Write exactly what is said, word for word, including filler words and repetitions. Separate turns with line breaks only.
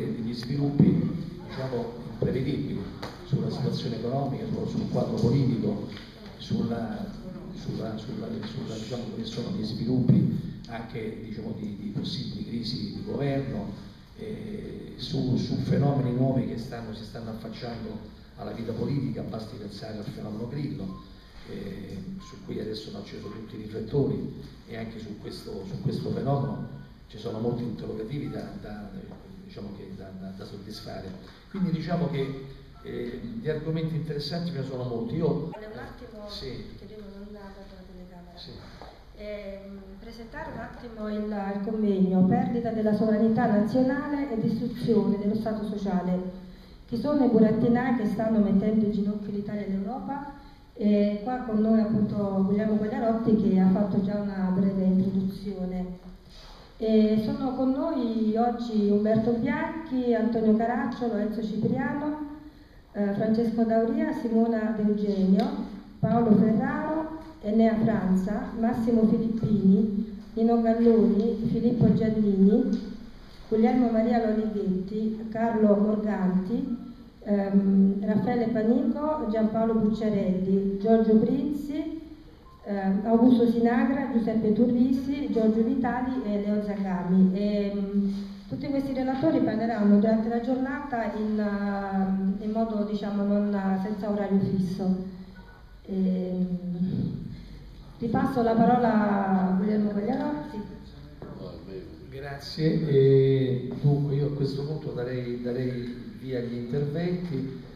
degli sviluppi, diciamo, imprevedibili sulla situazione economica, sul quadro politico, sulla, sulla, sulla, sulla diciamo, che sono gli sviluppi anche, diciamo, di, di possibili crisi di governo, eh, su, su fenomeni nuovi che stanno, si stanno affacciando alla vita politica. Basti pensare al fenomeno Grillo, eh, su cui adesso hanno acceso tutti i riflettori, e anche su questo, su questo fenomeno ci sono molti interrogativi da, da, diciamo che da, da, da soddisfare. Quindi diciamo che eh, gli argomenti interessanti ce ne sono molti. Io
un attimo,
sì.
chiedevo non dato la telecamera.
Sì.
Eh, presentare un attimo il, il convegno Perdita della sovranità nazionale e distruzione dello Stato sociale. Chi sono i burattinai che stanno mettendo in ginocchio l'Italia e l'Europa? E qua con noi appunto Guglielmo Gugliarotti, che ha fatto già una breve introduzione. E sono con noi oggi Umberto Bianchi, Antonio Caracciolo, Enzo Cipriano, eh, Francesco Dauria, Simona De Eugenio, Paolo Ferraro, Enea Franza, Massimo Filippini, Nino Galloni, Filippo Giannini, Guglielmo Maria Lolighetti, Carlo Morganti, ehm, Raffaele Panico, Giampaolo Bucciarelli, Giorgio Prinzi, eh, Augusto Sinagra, Giuseppe Turrisi, Giorgio Vitali e Leo Zagami. E, mh, tutti questi relatori parleranno durante la giornata in, uh, in modo, diciamo, non, senza orario fisso. E, mh, ripasso la parola a Guglielmo Gugliarotti.
Grazie. E dunque io a questo punto darei, darei via agli interventi.